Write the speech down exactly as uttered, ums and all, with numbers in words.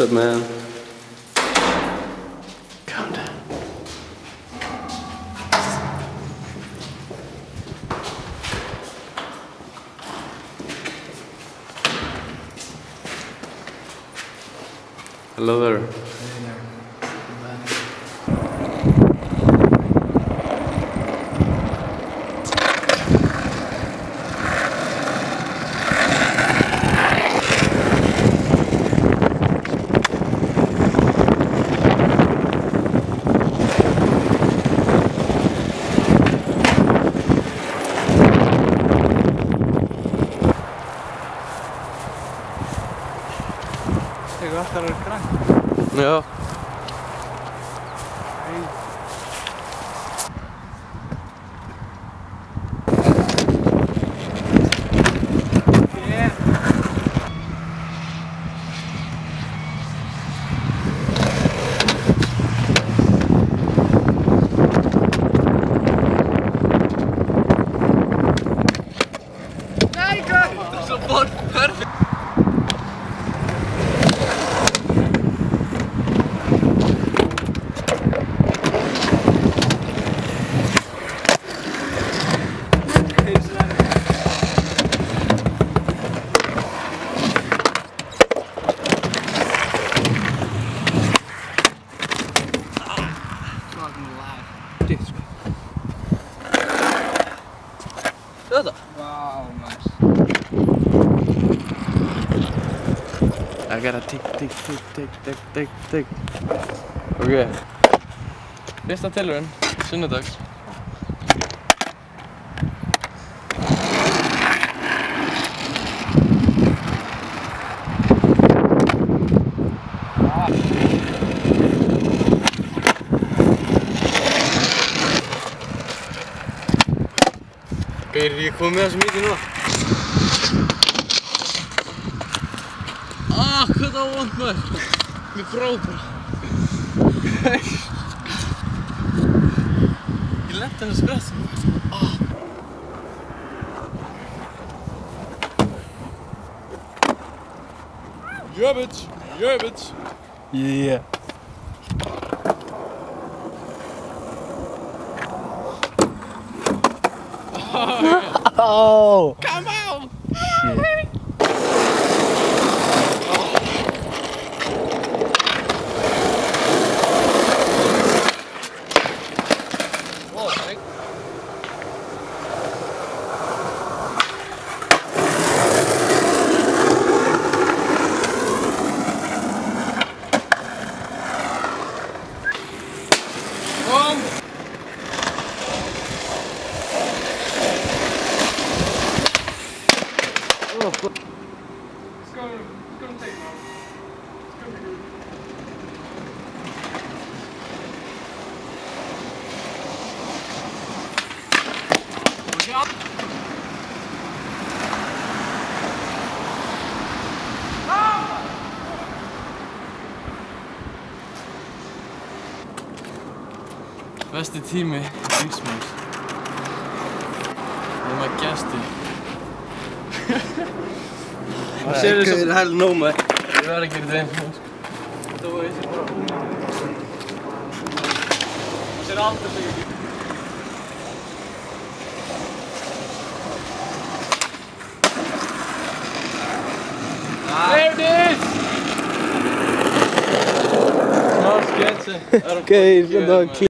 What's up, man? Calm down. Hello there. Hey there. Þegar alltaf er grann. Já. Nee, kijk! Dat is een bot, perfect! Wow, nice. I gotta tick, tick, tick, tick, tick, tick, tick. Okej. Bästa tillhören, sunnudags. Gauðir, ég kom með það svo mikið núna. Ah, hvað það var vont maður. Mér brá bara. Ég lenti henni að spressa. Ah. Yeah, bitch. Yeah, bitch. Yeah. Oh! Come on! Shit. Whoa, Mike. Come! Oh, it's going, it's going to take long. It's going to be good. Look out! Besti tími lífsmanns. Þegar maður gæsti. Það sér þess að það er hell nóg maður. Ég verð að gera þetta einn. Þú veist ég bara. Það sér aldrei sig ekki. There it is! Smá sketsi. Okay, så då